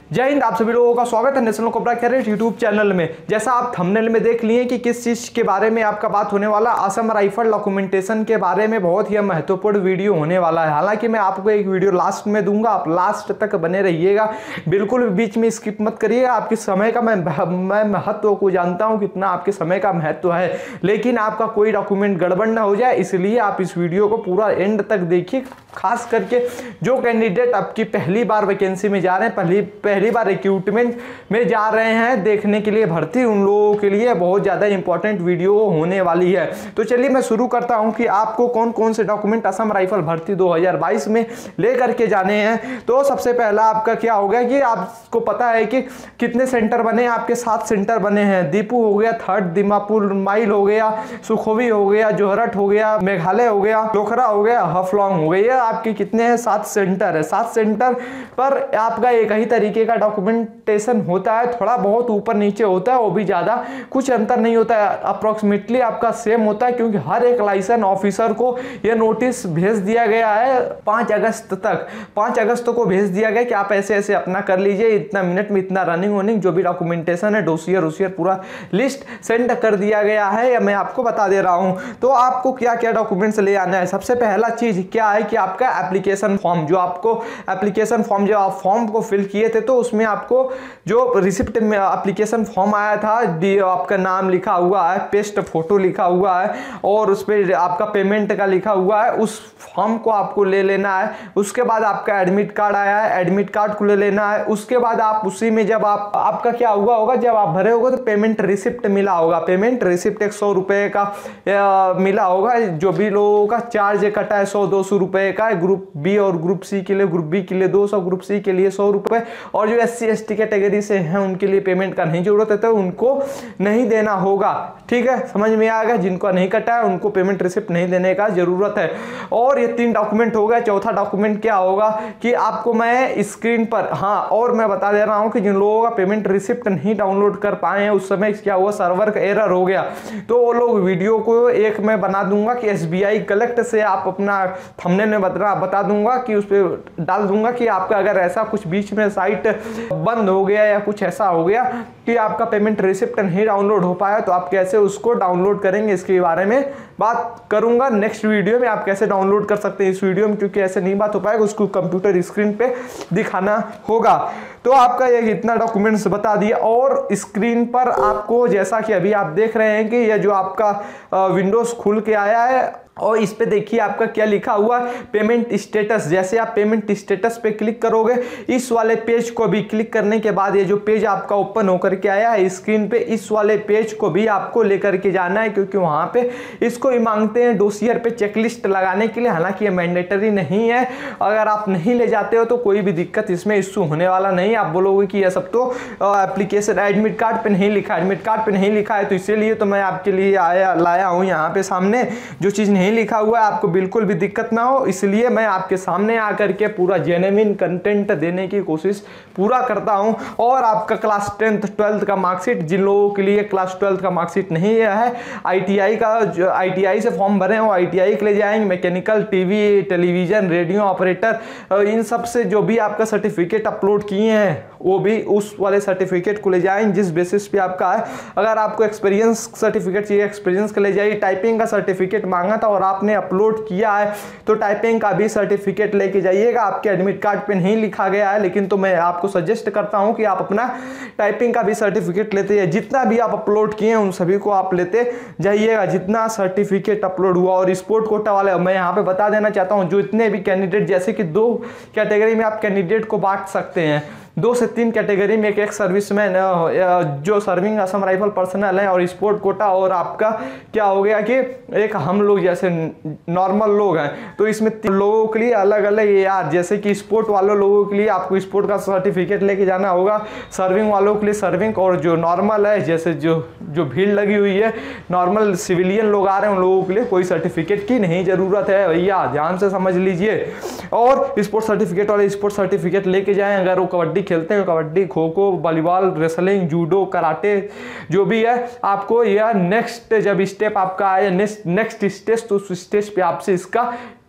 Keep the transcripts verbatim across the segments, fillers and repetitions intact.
जय हिंद। आप सभी लोगों का स्वागत है national cobra cadet YouTube channel में। जैसा आप थंबनेल में देख लिए कि किस चीज़ के बारे में आपका बात होने वाला, असम राइफल डॉक्यूमेंटेशन के बारे में बहुत ही महत्वपूर्ण वीडियो होने वाला है। हालांकि मैं आपको एक वीडियो लास्ट में दूंगा, आप लास्ट तक बने रहिएगा, बिल्कुल बीच में स्किप मत करिएगा। आपके समय का मैं मैं महत्व को जानता हूँ, कितना आपके समय का महत्व है, लेकिन आपका कोई डॉक्यूमेंट गड़बड़ ना हो जाए, इसलिए आप इस वीडियो को पूरा एंड तक देखिए। खास करके जो कैंडिडेट आपकी पहली बार वैकेंसी में जा रहे हैं, पहली पहली बार रिक्रूटमेंट में जा रहे हैं देखने के लिए भर्ती, उन लोगों के लिए बहुत ज़्यादा इंपॉर्टेंट वीडियो होने वाली है। तो चलिए मैं शुरू करता हूं कि आपको कौन कौन से डॉक्यूमेंट असम राइफल भर्ती दो हज़ार बाईस में लेकर के जाने हैं। तो सबसे पहला आपका क्या हो गया कि आपको पता है कि कितने सेंटर बने, आपके सात सेंटर बने हैं। दीपू हो गया, थर्ड दीमापुर माइल हो गया, सुखोवी हो गया, जोहरट हो गया, मेघालय हो गया, लोखरा हो गया, हफलॉन्ग हो गया। आपके कितने हैं? सात सेंटर है। सात सेंटर पर आपका एक ही तरीके का डॉक्यूमेंटेशन होता है, थोड़ा बहुत ऊपर नीचे होता है, वो भी ज़्यादा कुछ अंतर नहीं होता है, अप्रोक्सीमेटली आपका सेम होता है। क्योंकि हर एक लाइसेंस ऑफिसर को यह नोटिस भेज दिया गया है पाँच अगस्त तक, पाँच अगस्त को भेज दिया गया कि आप ऐसे ऐसे अपना कर लीजिए, इतना मिनट में इतना रनिंग वनिंग जो भी डॉक्यूमेंटेशन है, डोसियर वोसियर पूरा लिस्ट सेंड कर दिया गया है, या मैं आपको बता दे रहा हूँ। तो आपको क्या क्या डॉक्यूमेंट्स ले आना है? सबसे पहला चीज़ क्या है कि आपका एप्लीकेशन फॉर्म, जो आपको एप्लीकेशन फॉर्म जब आप फॉर्म को फिल किए थे तो उसमें आपको जो रिसिप्ट में एप्लीकेशन फॉर्म आया था, डी आपका नाम लिखा हुआ है, पेस्ट फोटो लिखा हुआ है और उस पर आपका पेमेंट का लिखा हुआ है, उस फॉर्म को आपको ले लेना है। उसके बाद आपका एडमिट कार्ड आया है, एडमिट कार्ड को ले लेना है। उसके बाद आप उसी में जब आप आपका क्या हुआ होगा, जब आप भरे होगा तो पेमेंट रिसिप्ट मिला होगा, पेमेंट रिसिप्ट एक सौ रुपये का आ, मिला होगा। जो भी लोगों का चार्ज कटा है सौ दो सौ रुपये का, ग्रुप बी और ग्रुप सी के लिए, ग्रुप बी के लिए दो सौ, ग्रुप सी के लिए सौ रुपये, और जो S C S T category से हैं उनके लिए पेमेंट का नहीं जरूरत है, तो उनको नहीं देना होगा। ठीक है, समझ में आ गया? जिनको नहीं कटा है उनको पेमेंट रिसिप्ट नहीं देने का जरूरत है। और ये तीन डॉक्यूमेंट हो गया। चौथा डॉक्यूमेंट क्या होगा कि आपको मैं स्क्रीन पर, हाँ और मैं बता दे रहा हूँ कि जिन लोगों का पेमेंट रिसिप्ट नहीं डाउनलोड कर पाए हैं, उस समय क्या हुआ, सर्वर का एरर हो गया, तो वो लोग वीडियो को एक मैं बना दूंगा कि एस बी आई कलेक्ट से आप अपना थंबनेल में बता बता दूंगा कि उस पर डाल दूंगा कि आपका अगर ऐसा कुछ बीच में साइट बंद हो गया या कुछ ऐसा हो गया कि आपका पेमेंट रिसिप्ट नहीं डाउनलोड हो पाया, तो आप कैसे उसको डाउनलोड करेंगे, इसके बारे में बात करूंगा नेक्स्ट वीडियो में। आप कैसे डाउनलोड कर सकते हैं इस वीडियो में, क्योंकि ऐसे नहीं बात हो पाएगा, उसको कंप्यूटर स्क्रीन पे दिखाना होगा। तो आपका ये इतना डॉक्यूमेंट्स बता दिया। और स्क्रीन पर आपको जैसा कि अभी आप देख रहे हैं कि यह जो आपका विंडोज खुल के आया है, और इस पे देखिए आपका क्या लिखा हुआ, पेमेंट स्टेटस। जैसे आप पेमेंट स्टेटस पे क्लिक करोगे, इस वाले पेज को भी क्लिक करने के बाद ये जो पेज आपका ओपन होकर के आया है स्क्रीन पे, इस वाले पेज को भी आपको लेकर के जाना है, क्योंकि वहां पे इसको ही मांगते हैं डोसियर पे चेकलिस्ट लगाने के लिए। हालांकि ये मैंडेटरी नहीं है, अगर आप नहीं ले जाते हो तो कोई भी दिक्कत इसमें इश्यू होने वाला नहीं। आप बोलोगे कि यह सब तो एप्लीकेशन एडमिट कार्ड पे नहीं लिखा, एडमिट कार्ड पे नहीं लिखा है, तो इसीलिए तो मैं आपके लिए आया लाया हूँ यहाँ पे सामने। जो चीज़ नहीं लिखा हुआ है आपको बिल्कुल भी दिक्कत ना हो, इसलिए मैं आपके सामने आकर के पूरा जेन्युइन कंटेंट देने की कोशिश पूरा करता हूं। और आपका क्लास टेंथ ट्वेल्थ का मार्कशीट, जिन लोगों के लिए क्लास ट्वेल्थ का मार्कशीट नहीं है, आईटीआई का, जो आईटीआई से फॉर्म भरे हैं वो आईटीआई के ले जाएंगे, mechanical, TV, television, radio operator, इन सब से जो भी आपका सर्टिफिकेट अपलोड किए हैं वो भी उस वाले सर्टिफिकेट को ले जाएंगे, जिस बेसिस पे आपका है। अगर आपको एक्सपीरियंस सर्टिफिकेट चाहिए, एक्सपीरियंस का ले जाइए। टाइपिंग का सर्टिफिकेट मांगा था और आपने अपलोड किया है, तो टाइपिंग का भी सर्टिफिकेट लेके जाइएगा। आपके एडमिट कार्ड पे नहीं लिखा गया है, लेकिन तो मैं आपको सजेस्ट करता हूं कि आप अपना टाइपिंग का भी सर्टिफिकेट लेते जाइए। जितना भी आप अपलोड किए हैं उन सभी को आप लेते जाइएगा, जितना सर्टिफिकेट अपलोड हुआ। और स्पोर्ट कोटा वाले मैं यहाँ पे बता देना चाहता हूँ, जो इतने भी कैंडिडेट, जैसे कि दो कैटेगरी में आप कैंडिडेट को बांट सकते हैं, दो से तीन कैटेगरी में, एक एक सर्विसमैन जो सर्विंग असम राइफल पर्सनल है, और स्पोर्ट कोटा, और आपका क्या हो गया कि एक हम लोग जैसे नॉर्मल लोग हैं। तो इसमें तीन लोगों के लिए अलग अलग यार, जैसे कि स्पोर्ट वालों लोगों के लिए आपको स्पोर्ट का सर्टिफिकेट लेके जाना होगा, सर्विंग वालों के लिए सर्विंग, और जो नॉर्मल है, जैसे जो जो भीड़ लगी हुई है, नॉर्मल सिविलियन लोग आ रहे हैं, उन लोगों के लिए कोई सर्टिफिकेट की नहीं जरूरत है भैया, ध्यान से समझ लीजिए। और स्पोर्ट सर्टिफिकेट वाले स्पोर्ट सर्टिफिकेट लेके जाएं। अगर वो कबड्डी खेलते हैं, kabaddi, kho kho, volleyball, wrestling, judo, karate, जो भी है, आपको यह नेक्स्ट जब स्टेप आपका आए, नेक्स्ट नेक्स्ट स्टेज, तो उस स्टेज पे आपसे इसका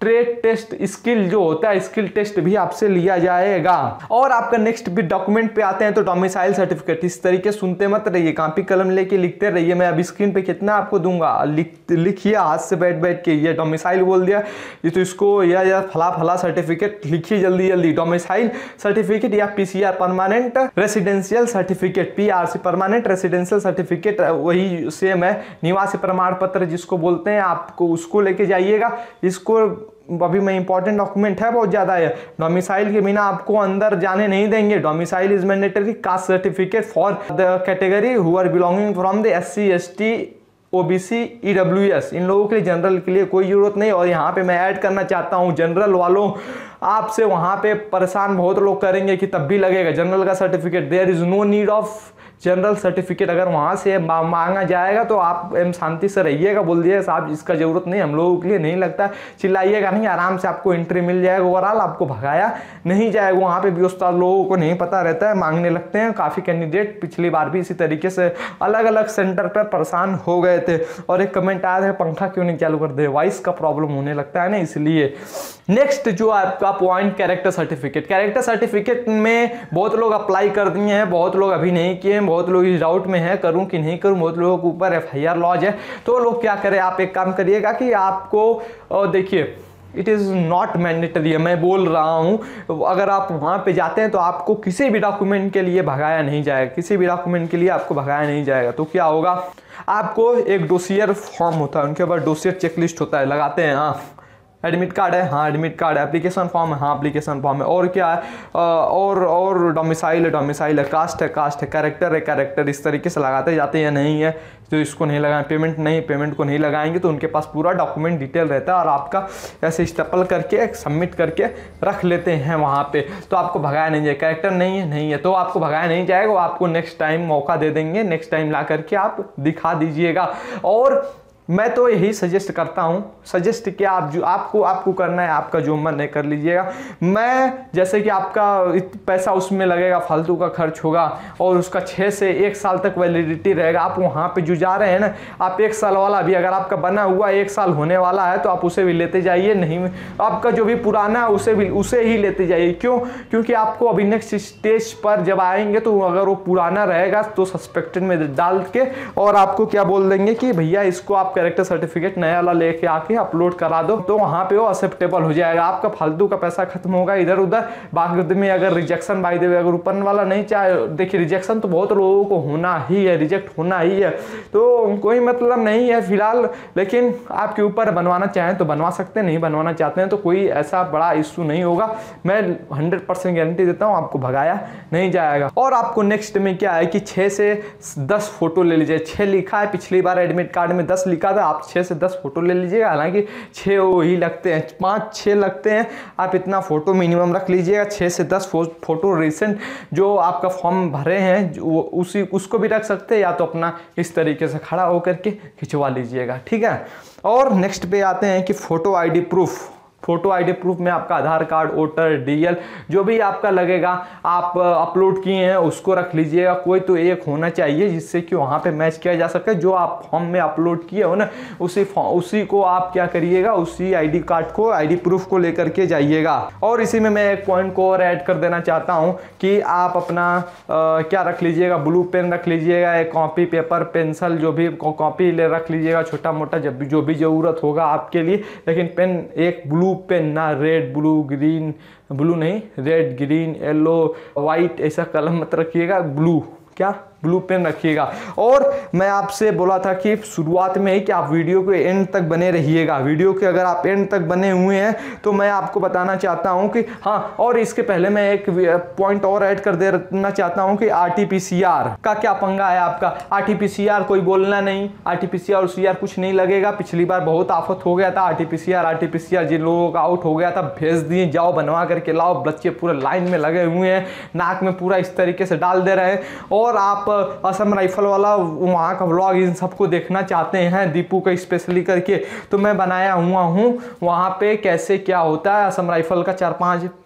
ट्रेड टेस्ट स्किल जो होता है, स्किल टेस्ट भी आपसे लिया जाएगा। और आपका नेक्स्ट भी डॉक्यूमेंट पे आते हैं तो डोमिसाइल सर्टिफिकेट। इस तरीके सुनते मत रहिए, कॉपी कलम लेके लिखते रहिए। मैं अभी स्क्रीन पे कितना आपको दूंगा, लिख लिखिए हाथ से बैठ बैठ के। ये डोमिसाइल बोल दिया, ये तो इसको या या फला फला सर्टिफिकेट लिखिए जल्दी जल्दी। डोमिसाइल सर्टिफिकेट या PCR permanent residential certificate, PRC permanent residential certificate वही सेम है। निवासी प्रमाण पत्र जिसको बोलते हैं, आपको उसको लेके जाइएगा। इसको अभी में इंपॉर्टेंट डॉक्यूमेंट है, बहुत ज़्यादा है। डोमिसाइल के बिना आपको अंदर जाने नहीं देंगे। Domicile is mandatory. Caste certificate for the category who are belonging from the S C S T OBC EWS, इन लोगों के लिए, जनरल के लिए कोई जरूरत नहीं। और यहाँ पे मैं ऐड करना चाहता हूँ जनरल वालों, आपसे वहाँ पे परेशान बहुत लोग करेंगे कि तब भी लगेगा जनरल का certificate. There is no need of general certificate. अगर वहाँ से मांगा जाएगा तो आप एम शांति से रहिएगा, बोल दिए साहब इसका जरूरत नहीं, हम लोगों के लिए नहीं लगता। चिल्लाइएगा नहीं, आराम से आपको एंट्री मिल जाएगा। ओवरऑल आपको भगाया नहीं जाएगा। वहाँ पे भी उस्ताद लोगों को नहीं पता रहता है, मांगने लगते हैं। काफ़ी कैंडिडेट पिछली बार भी इसी तरीके से अलग अलग सेंटर पर परेशान हो गए थे। और एक कमेंट आया था पंखा क्यों नहीं चालू कर दे, वॉइस का प्रॉब्लम होने लगता है ना, इसलिए। नेक्स्ट जो आपका point character certificate. Character certificate में बहुत लोग अप्लाई कर दिए हैं, बहुत लोग अभी नहीं किए हैं, बहुत लोग इस डाउट में है करूं कि नहीं करूं। बहुत लोगों के ऊपर एफ आई आर लॉज है, तो लोग क्या करें, आप एक काम करिएगा कि आपको देखिए इट इज़ नॉट मैंडेटरी है, मैं बोल रहा हूँ। अगर आप वहाँ पे जाते हैं तो आपको किसी भी डॉक्यूमेंट के लिए भगाया नहीं जाएगा, किसी भी डॉक्यूमेंट के लिए आपको भगाया नहीं जाएगा। तो क्या होगा, आपको एक डोसियर फॉर्म होता है, उनके बाद डोसियर चेकलिस्ट होता है, लगाते हैं। हाँ एडमिट कार्ड है, हाँ एडमिट कार्ड है। एप्लीकेशन फॉर्म है, हाँ एप्लीकेशन फॉर्म है। और क्या है, और और डोमिसाइल है, डोमिसाइल है। कास्ट है, कास्ट है। कैरेक्टर है, कैरेक्टर। इस तरीके से लगाते जाते हैं। नहीं है तो इसको नहीं लगाएं। पेमेंट नहीं, पेमेंट को नहीं लगाएंगे तो उनके पास पूरा डॉक्यूमेंट डिटेल रहता है और आपका ऐसे स्टेपल करके सबमिट करके रख लेते हैं वहाँ पे, तो आपको भगाया नहीं जाएगा। कैरेक्टर नहीं है, नहीं है तो आपको भगाया नहीं जाएगा। वो आपको नेक्स्ट टाइम मौका दे देंगे, नेक्स्ट टाइम ला करके आप दिखा दीजिएगा। और मैं तो यही सजेस्ट करता हूँ, सजेस्ट क्या आप जो आपको आपको करना है, आपका जो मन है कर लीजिएगा। मैं जैसे कि आपका पैसा उसमें लगेगा, फालतू का खर्च होगा और उसका छः से एक साल तक वैलिडिटी रहेगा। आप वहाँ पे जो जा रहे हैं ना, आप एक साल वाला भी अगर आपका बना हुआ एक साल होने वाला है तो आप उसे भी लेते जाइए। नहीं आपका जो भी पुराना है उसे भी उसे ही लेते जाइए। क्यों? क्योंकि आपको अभी नेक्स्ट स्टेज पर जब आएंगे तो अगर वो पुराना रहेगा तो सस्पेक्टेड में डाल के और आपको क्या बोल देंगे कि भैया इसको आप कैरेक्टर सर्टिफिकेट नया वाला लेके आके अपलोड करा दो, तो वहां पे वो एक्सेप्टेबल हो जाएगा। आपका फालतू का पैसा खत्म होगा इधर उधर। बाद में अगर रिजेक्शन बाय द वे अगर ऊपर वाला नहीं चाहे, देखिए रिजेक्शन तो बहुत लोगों को होना ही है, रिजेक्ट होना ही है, तो कोई मतलब नहीं है फिलहाल। लेकिन आपके ऊपर बनवाना चाहें तो बनवा सकते हैं, नहीं बनवाना चाहते हैं तो कोई ऐसा बड़ा इशू नहीं होगा। मैं हंड्रेड परसेंट गारंटी देता हूँ आपको भगाया नहीं जाएगा। और आपको नेक्स्ट में क्या है कि छः से दस फोटो ले लीजिए। छः लिखा है, पिछली बार एडमिट कार्ड में दस लिखा था, आप छः से दस फोटो ले लीजिएगा। हालांकि छः वही लगते हैं, पाँच छः लगते हैं, आप इतना फोटो मिनिमम रख लीजिएगा। छः से दस फोटो रिसेंट जो आपका फॉर्म भरे हैं वो उसी उसको भी रख सकते हैं, या तो अपना इस तरीके से खड़ा होकर के खिंचवा लीजिएगा, ठीक है। और नेक्स्ट पे आते हैं कि photo ID proof. Photo ID proof में आपका आधार कार्ड, वोटर, डीएल जो भी आपका लगेगा आप अपलोड किए हैं उसको रख लीजिएगा। कोई तो एक होना चाहिए जिससे कि वहाँ पे मैच किया जा सके। जो आप फॉर्म में अपलोड किए हो ना उसी उसी को आप क्या करिएगा, उसी आईडी कार्ड को, आईडी प्रूफ को लेकर के जाइएगा। और इसी में मैं एक पॉइंट को और ऐड कर देना चाहता हूँ कि आप अपना आ, क्या रख लीजिएगा, ब्लू पेन रख लीजिएगा, एक कॉपी, पेपर, पेंसिल जो भी कॉपी ले रख लीजिएगा, छोटा मोटा जब भी जो भी ज़रूरत होगा आपके लिए। लेकिन पेन एक ब्लू पेन, ना रेड, ब्लू, ग्रीन, ब्लू नहीं रेड, ग्रीन, येलो, वाइट ऐसा कलम मत रखिएगा, ब्लू क्या ब्लू पेन रखिएगा। और मैं आपसे बोला था कि शुरुआत में ही कि आप वीडियो के एंड तक बने रहिएगा। वीडियो के अगर आप एंड तक बने हुए हैं तो मैं आपको बताना चाहता हूं कि हाँ, और इसके पहले मैं एक पॉइंट और ऐड कर देना चाहता हूं कि आरटीपीसीआर का क्या पंगा है आपका। आरटीपीसीआर कोई बोलना नहीं, आरटीपीसीआर और सीआर कुछ नहीं लगेगा। पिछली बार बहुत आफत हो गया था आरटीपीसीआर आरटीपीसीआर जिन लोगों का आउट हो गया था भेज दिए, जाओ बनवा करके लाओ। बच्चे पूरे लाइन में लगे हुए हैं, नाक में पूरा इस तरीके से डाल दे रहे हैं। और आप असम राइफल वाला वहाँ का व्लॉग इन सबको देखना चाहते हैं, दीपू का स्पेशली करके, तो मैं बनाया हुआ हूँ वहाँ पे कैसे क्या होता है। असम राइफल का चार पांच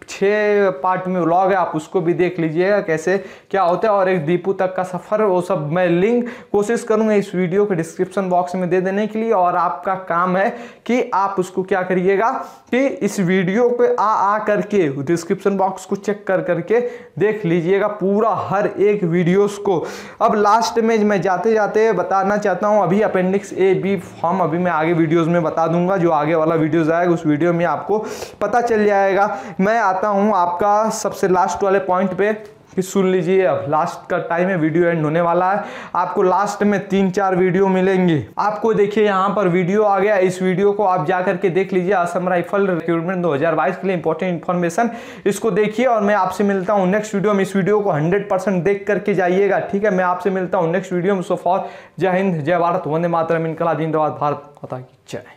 छः पार्ट में व्लॉग है, आप उसको भी देख लीजिएगा कैसे क्या होता है। और एक दीपू तक का सफ़र, वो सब मैं लिंक कोशिश करूँगा इस वीडियो के डिस्क्रिप्शन बॉक्स में दे देने के लिए। और आपका काम है कि आप उसको क्या करिएगा कि इस वीडियो पे आ आ करके डिस्क्रिप्शन बॉक्स को चेक कर करके देख लीजिएगा पूरा हर एक वीडियोस को। अब लास्ट में मैं जाते जाते बताना चाहता हूँ, अभी अपेंडिक्स ए बी फॉर्म अभी मैं आगे वीडियोस में बता दूंगा, जो आगे वाला वीडियोस आएगा उस वीडियो में आपको पता चल जाएगा। मैं आता हूँ आपका सबसे लास्ट वाले पॉइंट पे कि सुन लीजिए, अब लास्ट का टाइम है, वीडियो एंड होने वाला है। आपको लास्ट में तीन चार वीडियो मिलेंगे। आपको देखिए यहाँ पर वीडियो आ गया, इस वीडियो को आप जा करके देख लीजिए, असम राइफल रिक्रूटमेंट दो हज़ार बाईस के लिए इंपॉर्टेंट इन्फॉर्मेशन, इसको देखिए। और मैं आपसे मिलता हूँ नेक्स्ट वीडियो में। इस वीडियो को हंड्रेड परसेंट देख करके जाइएगा, ठीक है। मैं आपसे मिलता हूँ नेक्स्ट वीडियो में। सो फॉर जय हिंद, जय भारत, वंदे मातरम, इनकलाब जिंदाबाद, भारत माता की जय।